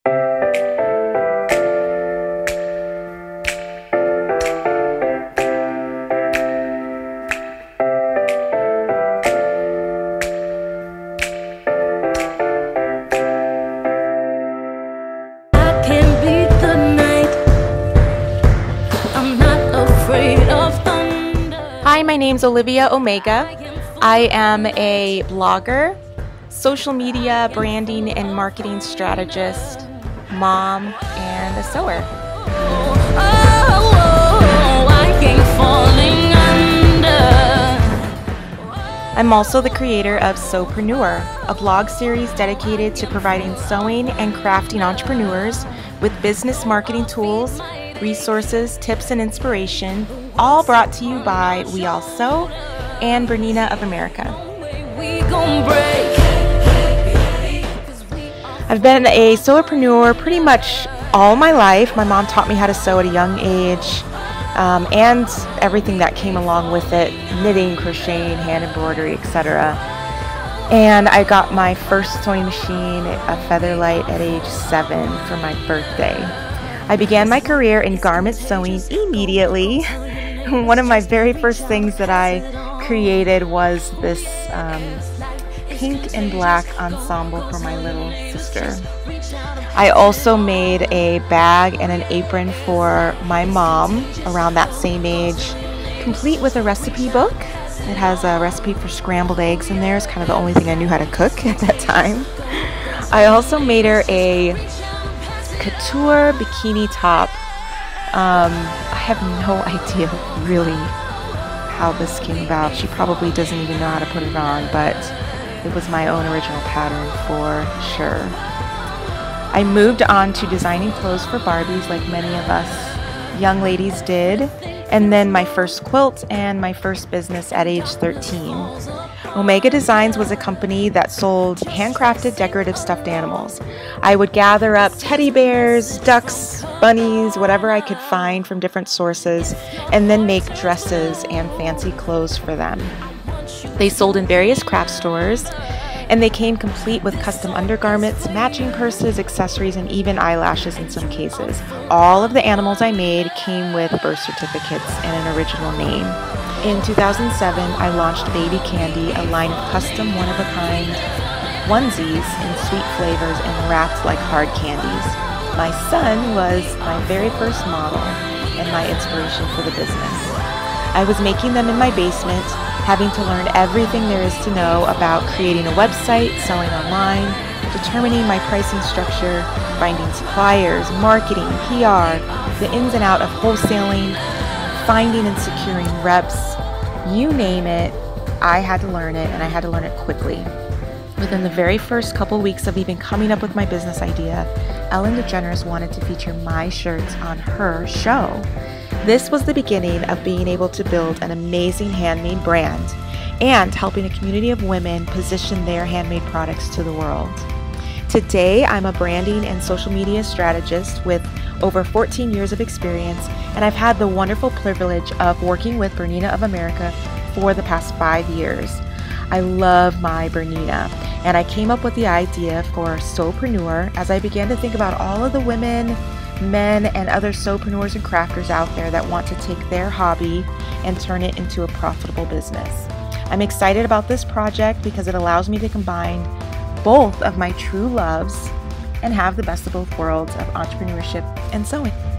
Hi, my name's Olivia Omega. I am a blogger, social media branding and marketing strategist, mom, and a sewer. I'm also the creator of Sewpreneur, a blog series dedicated to providing sewing and crafting entrepreneurs with business marketing tools, resources, tips, and inspiration, all brought to you by WeAllSew and BERNINA of America. I've been a sewpreneur pretty much all my life. My mom taught me how to sew at a young age, and everything that came along with it, knitting, crocheting, hand embroidery, etc. And I got my first sewing machine, a Featherlight, at age 7 for my birthday. I began my career in garment sewing immediately. One of my very first things that I created was this pink and black ensemble for my little sister. I also made a bag and an apron for my mom around that same age, complete with a recipe book. It has a recipe for scrambled eggs in there. It's kind of the only thing I knew how to cook at that time. I also made her a couture bikini top. I have no idea really how this came about. She probably doesn't even know how to put it on, but it was my own original pattern for sure. I moved on to designing clothes for Barbies like many of us young ladies did, and then my first quilt and my first business at age 13. Omega Designs was a company that sold handcrafted decorative stuffed animals. I would gather up teddy bears, ducks, bunnies, whatever I could find from different sources, and then make dresses and fancy clothes for them. They sold in various craft stores, and they came complete with custom undergarments, matching purses, accessories, and even eyelashes in some cases. All of the animals I made came with birth certificates and an original name. In 2007, I launched Baby Candy, a line of custom one-of-a-kind onesies in sweet flavors and wrapped like hard candies. My son was my very first model and my inspiration for the business. I was making them in my basement, having to learn everything there is to know about creating a website, selling online, determining my pricing structure, finding suppliers, marketing, PR, the ins and outs of wholesaling, finding and securing reps, you name it, I had to learn it, and I had to learn it quickly. Within the very first couple weeks of even coming up with my business idea, Ellen DeGeneres wanted to feature my shirts on her show. This was the beginning of being able to build an amazing handmade brand and helping a community of women position their handmade products to the world. Today, I'm a branding and social media strategist with over 14 years of experience, and I've had the wonderful privilege of working with BERNINA of America for the past 5 years. I love my BERNINA, and I came up with the idea for Sewpreneur as I began to think about all of the women, men, and other sewpreneurs and crafters out there that want to take their hobby and turn it into a profitable business. I'm excited about this project because it allows me to combine both of my true loves and have the best of both worlds of entrepreneurship and sewing.